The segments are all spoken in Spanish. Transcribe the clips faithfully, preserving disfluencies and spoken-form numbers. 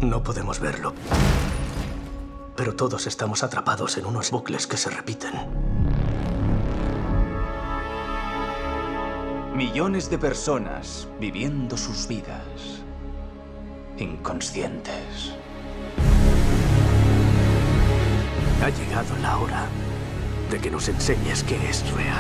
No podemos verlo. Pero todos estamos atrapados en unos bucles que se repiten. Millones de personas viviendo sus vidas inconscientes. Ha llegado la hora de que nos enseñes qué es real.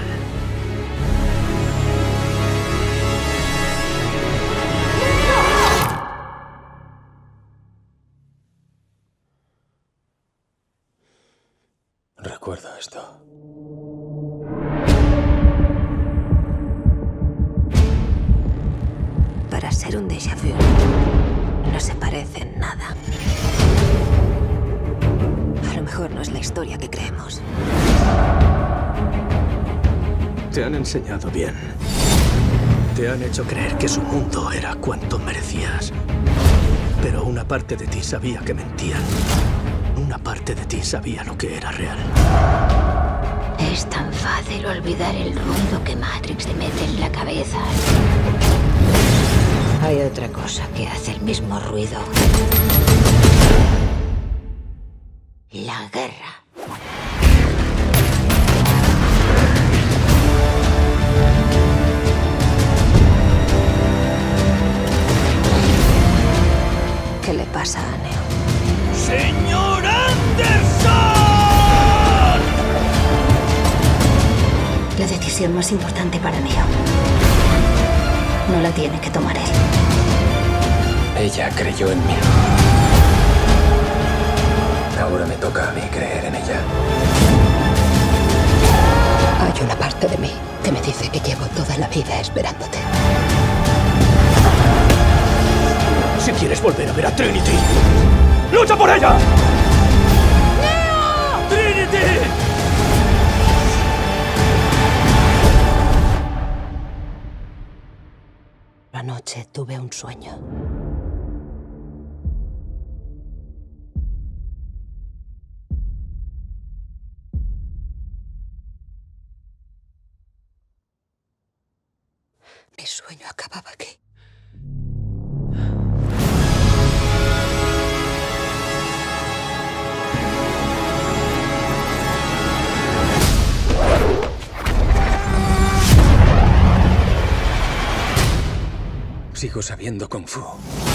Recuerdo esto. Para ser un déjà vu, no se parece en nada. A lo mejor no es la historia que creemos. Te han enseñado bien. Te han hecho creer que su mundo era cuanto merecías. Pero una parte de ti sabía que mentían. Una parte de ti sabía lo que era real. Es tan fácil olvidar el ruido que Matrix te mete en la cabeza. Hay otra cosa que hace el mismo ruido. La guerra. ¿Qué le pasa a Neo? ¡Señor Anderson! La decisión más importante para Neo no la tiene que tomar él. Ella creyó en mí. Ahora me toca a mí creer en ella. Hay una parte de mí que me dice que llevo toda la vida esperándote. Si quieres volver a ver a Trinity, ¡lucha por ella! ¡Neo! ¡Trinity! Anoche tuve un sueño. Mi sueño acababa aquí. Sigo sabiendo Kung Fu.